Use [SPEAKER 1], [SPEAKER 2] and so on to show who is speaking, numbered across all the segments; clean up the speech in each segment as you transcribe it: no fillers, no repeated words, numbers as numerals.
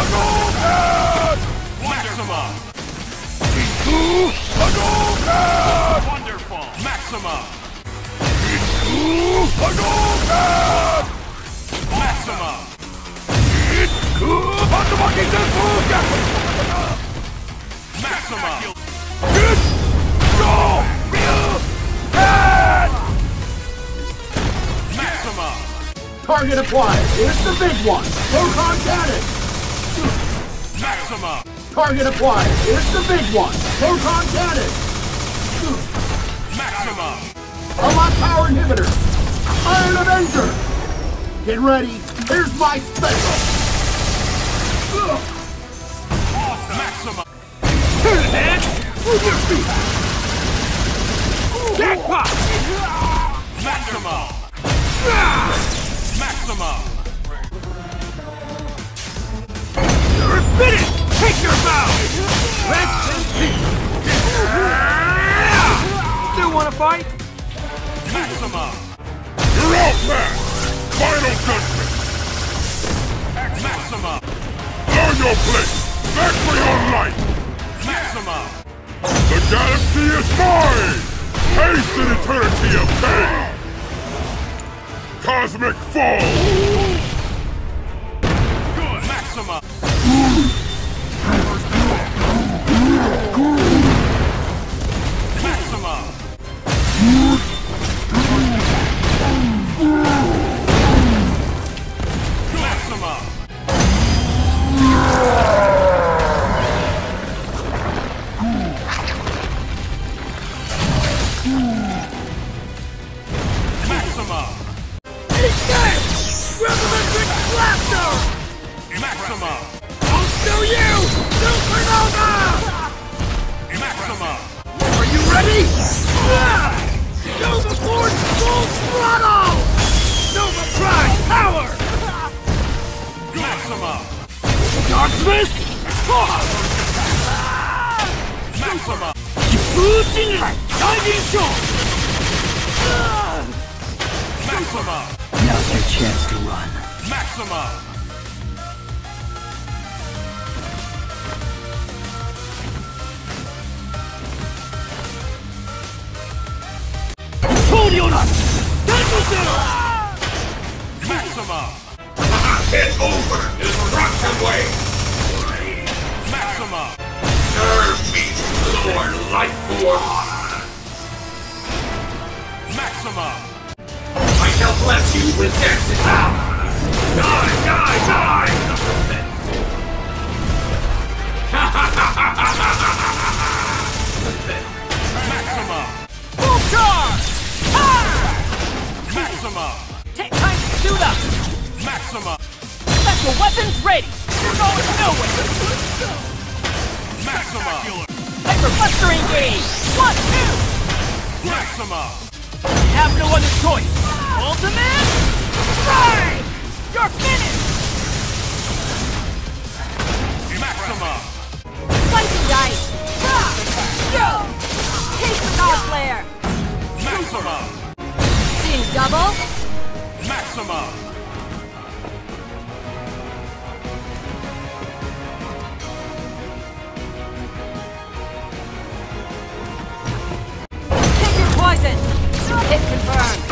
[SPEAKER 1] Hadouken! Maxima! Iku Hadouken! Wonderful! Maxima! Iku Hadouken! Maxima! Iku Hatsumaki Sensu! Maxima! Get! Go! Ryu! Head! Maxima!
[SPEAKER 2] Target acquired. Here's the big one. Proton cannon.
[SPEAKER 1] Maxima!
[SPEAKER 2] Target acquired. Here's the big one. Proton cannon.
[SPEAKER 1] Maxima!
[SPEAKER 2] Unlock power inhibitor. Iron Avenger. Get ready. Here's my special.
[SPEAKER 1] Maxima!
[SPEAKER 2] Turn it, man. Move your feet. Jackpot.
[SPEAKER 1] Maxima! Maxima!
[SPEAKER 2] You're finished. Take your bow. Rest in peace. Still want to fight?
[SPEAKER 1] Maxima! You're out, man! Final judgment! Maxima! Learn your place! Back for your life! Maxima! The galaxy is mine! Taste an eternity of pain! Cosmic Fall! Good! Maxima! Maxima! Maxima! Maxima!
[SPEAKER 2] Revolution Blaster!
[SPEAKER 1] Maxima!
[SPEAKER 2] I'll show you! Supernova!
[SPEAKER 1] Maxima!
[SPEAKER 2] Are you ready? Nova Force full throttle! Nova Prime power!
[SPEAKER 1] Maxima!
[SPEAKER 2] Darkness!
[SPEAKER 1] Maxima!
[SPEAKER 2] Fujin Diving Shot!
[SPEAKER 1] Maxima!
[SPEAKER 3] Now's your chance to run.
[SPEAKER 1] Maxima! Maxima!
[SPEAKER 4] It's over! It's rocked away!
[SPEAKER 1] Maxima!
[SPEAKER 4] Serve me, Lord Life Force!
[SPEAKER 1] Maxima!
[SPEAKER 4] I shall bless you with X's power! Die, die, die!
[SPEAKER 1] Maxima!
[SPEAKER 2] Full charge!
[SPEAKER 1] Maxima!
[SPEAKER 2] Take time to suit up!
[SPEAKER 1] Maxima!
[SPEAKER 2] Special weapons ready! You're going nowhere!
[SPEAKER 1] Maxima!
[SPEAKER 2] Hyper Buster engage! 1, 2!
[SPEAKER 1] Maxima!
[SPEAKER 2] You have no other choice! Ultimate! Strike! You're finished!
[SPEAKER 1] Maxima!
[SPEAKER 5] Slicing dice! Go! Take the Star Flare!
[SPEAKER 1] Maxima!
[SPEAKER 5] Seeing double?
[SPEAKER 1] Maxima!
[SPEAKER 5] Take your poison! Hit confirmed!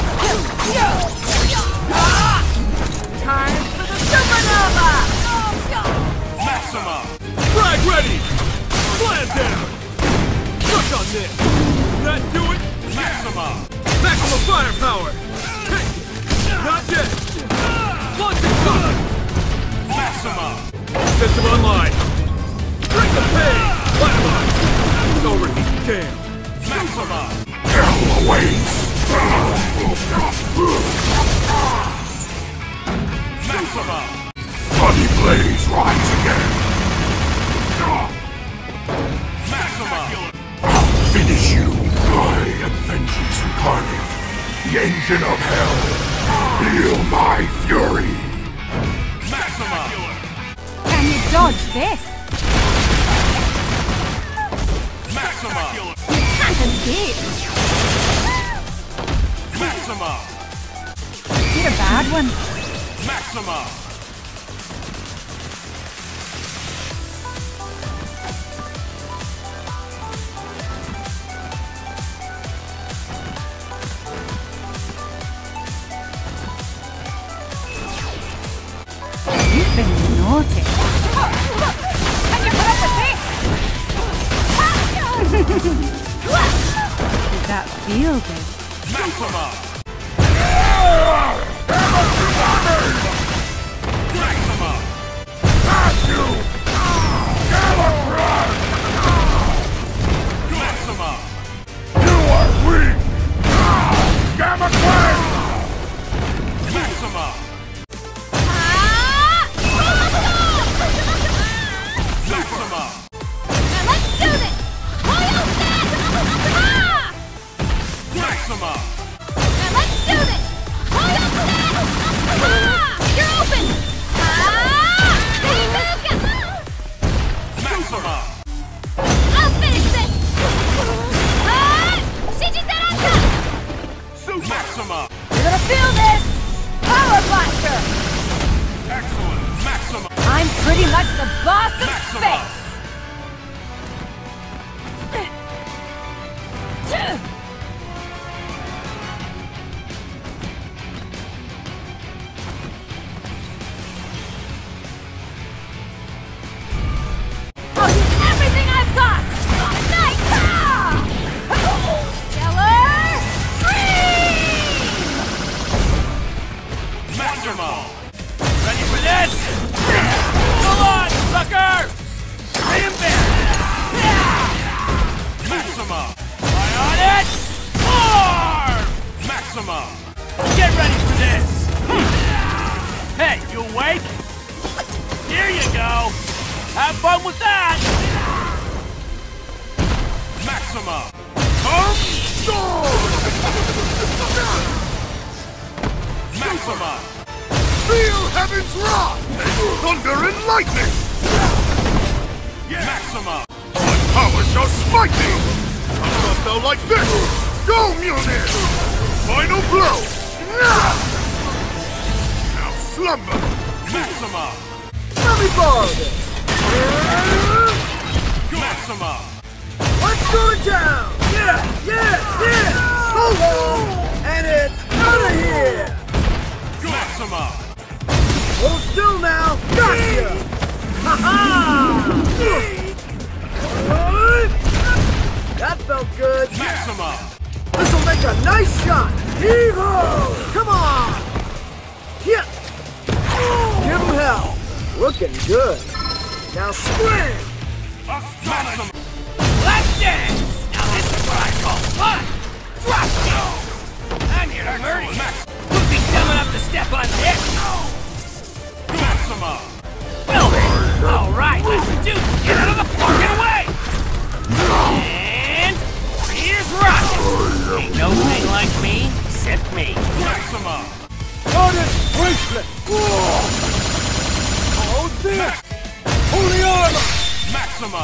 [SPEAKER 5] Time for the Supernova!
[SPEAKER 1] Maxima!
[SPEAKER 2] Frag ready! Slam down! Crush on this! That do it?
[SPEAKER 1] Maxima!
[SPEAKER 2] Maximum firepower! Take it! Not yet! Launch it time!
[SPEAKER 1] Maxima!
[SPEAKER 2] System online! Drink the pain! Dynamite! Overheat jam!
[SPEAKER 1] Maxima!
[SPEAKER 4] Hell awaits!
[SPEAKER 1] Maxima!
[SPEAKER 4] Bloody blaze rise again!
[SPEAKER 1] Maxima!
[SPEAKER 4] I'll finish you! I am vengeance incarnate! The engine of hell! Feel my fury!
[SPEAKER 1] Maxima!
[SPEAKER 5] Can you dodge this?
[SPEAKER 1] Maxima!
[SPEAKER 5] You can't escape!
[SPEAKER 1] Maxima!
[SPEAKER 5] You're a bad one.
[SPEAKER 1] Maxima!
[SPEAKER 5] been naughty. Can you put up with this? Did that feel good?
[SPEAKER 1] Maxima! Maxima!
[SPEAKER 4] You are weak! Gamma Quake!
[SPEAKER 1] Maxima! Maxima!
[SPEAKER 5] Now let's do this!
[SPEAKER 1] Maxima!
[SPEAKER 5] Now let's do this! You're open!
[SPEAKER 1] Maxima!
[SPEAKER 5] I'll finish this! Shijizaraka!
[SPEAKER 1] Maxima!
[SPEAKER 5] You're gonna feel this! Power Blaster!
[SPEAKER 1] Excellent! Maxima!
[SPEAKER 5] I'm pretty much the boss of
[SPEAKER 1] Maxima!
[SPEAKER 5] space! I'll use everything I've got! Night! Stellar Scream!
[SPEAKER 1] Maxima! Ready for this? Come on, sucker! Stay in bed! Maxima! Eye on it! Arm! Maxima! Get ready for this! Hey, you awake? Here you go! Have fun with that! Maxima! Maxima!
[SPEAKER 4] Feel heaven's wrath! Thunder and lightning!
[SPEAKER 1] Maxima!
[SPEAKER 4] My power shall smite thee! How dost thou like this? Go, Mjolnir! Final blow! Now slumber!
[SPEAKER 1] Maxima!
[SPEAKER 2] Let me borrow this.
[SPEAKER 1] Maxima!
[SPEAKER 2] Let's go to town. Yeah. Solo, and it's out of here.
[SPEAKER 1] Maxima!
[SPEAKER 2] Hold still now. Gotcha. Ha-ha! That felt good.
[SPEAKER 1] Maxima!
[SPEAKER 2] This'll make a nice shot. Heave-ho! Come on. Hit. Give him hell. Looking good. Now swing.
[SPEAKER 1] Maxima! Let's dance! Now this is what I call fun! Drop you! I'm here to murder you! Who'd be dumb enough to step on this? Maxima! Well then, alright, let's do this! Get out of the fucking way! And here's Rocket! Ain't no thing like me, except me. Maxima!
[SPEAKER 2] Goddess bracelet. Hold this. Holy armor.
[SPEAKER 1] Maxima!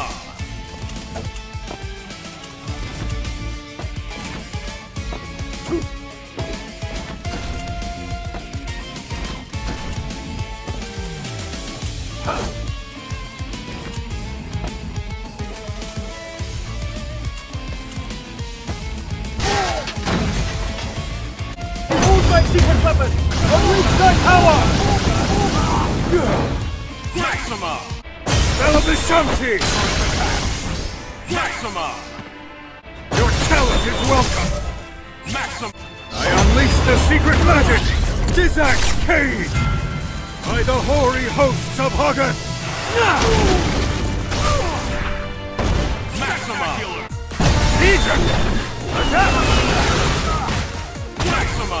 [SPEAKER 2] Behold my secret weapon. Unleash thy power.
[SPEAKER 1] Maxima!
[SPEAKER 4] Celebisanti!
[SPEAKER 1] Maxima!
[SPEAKER 4] Your challenge is welcome!
[SPEAKER 1] Maxima!
[SPEAKER 4] I unleash the secret magic! Dizak Cage! By the hoary hosts of Hoggoth!
[SPEAKER 1] Maxima!
[SPEAKER 4] Legion! Attack!
[SPEAKER 1] Maxima!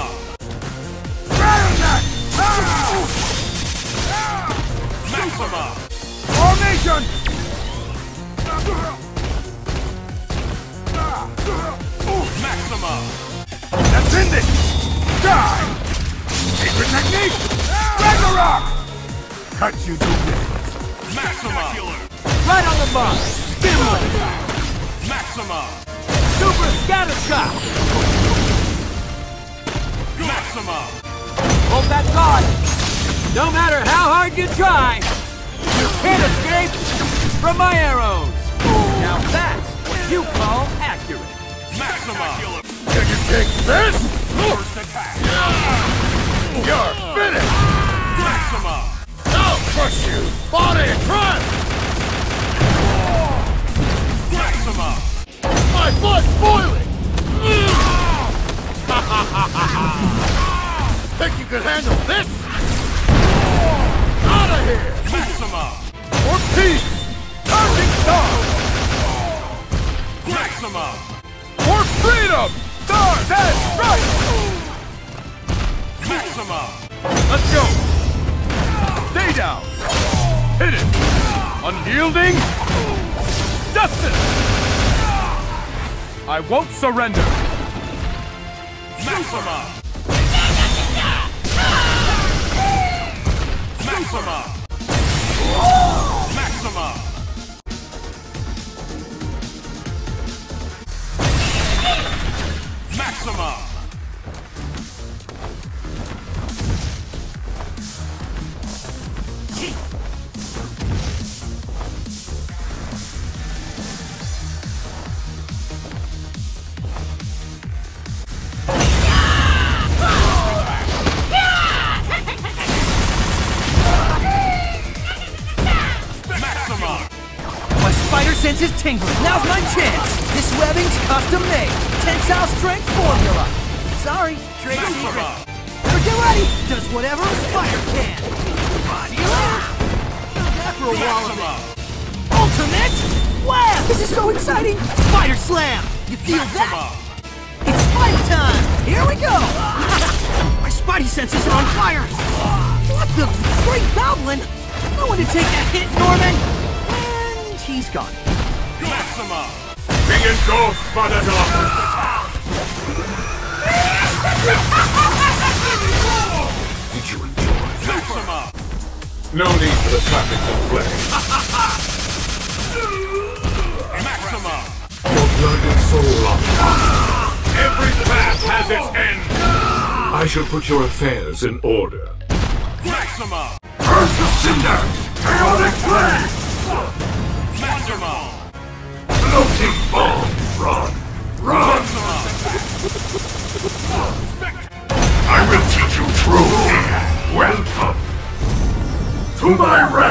[SPEAKER 1] Maxima!
[SPEAKER 4] Formation!
[SPEAKER 1] Maxima!
[SPEAKER 4] Let's end it! Die! Secret technique! Ragnarok! Cut you to bits!
[SPEAKER 1] Maxima!
[SPEAKER 2] Right on the mark. Gimli.
[SPEAKER 1] Maxima!
[SPEAKER 2] Super scatter shot.
[SPEAKER 1] Maxima!
[SPEAKER 2] Hold that guard. No matter how hard you try, you can't escape from my arrows. Now that's what you call accurate.
[SPEAKER 1] Maxima!
[SPEAKER 4] Can you take this?
[SPEAKER 1] First attack!
[SPEAKER 4] You're finished!
[SPEAKER 1] Maxima!
[SPEAKER 4] crush you! Body, run!
[SPEAKER 1] Maxima!
[SPEAKER 4] My blood's boiling! Think you can handle this? Out of here!
[SPEAKER 1] Maxima!
[SPEAKER 4] For peace! Charging star!
[SPEAKER 1] Maxima!
[SPEAKER 4] For freedom! Stars and stripes!
[SPEAKER 1] Maxima!
[SPEAKER 4] Let's go! Stay down! Hit it! Unyielding! Justice! I won't surrender!
[SPEAKER 1] Maxima! Maxima! Maxima! Maxima!
[SPEAKER 2] My spider sense is tingling. Now's my chance. This webbing's custom made. Tensile strength formula. Sorry, trade secret. Better get ready. Does whatever a spider can. See you later. After a while of it. Ultimate web. This is so exciting. Spider slam. You feel that? It's spider time. Here we go. My spidey senses are on fire. What the great goblin? No one to take that hit, Norman. And he's gone.
[SPEAKER 1] Maxima!
[SPEAKER 4] Be engulfed by the darkness! Did you enjoy?
[SPEAKER 1] Maxima!
[SPEAKER 4] No need for the traffic and flesh.
[SPEAKER 1] Maxima!
[SPEAKER 4] Your blood and soul are fire. Every path has its end. I shall put your affairs in order.
[SPEAKER 1] Maxima!
[SPEAKER 4] Curse of Cinder! Chaotic flame!
[SPEAKER 1] Maxima!
[SPEAKER 4] Floating bomb! Run! Run! I will teach you true fear. Welcome to my realm!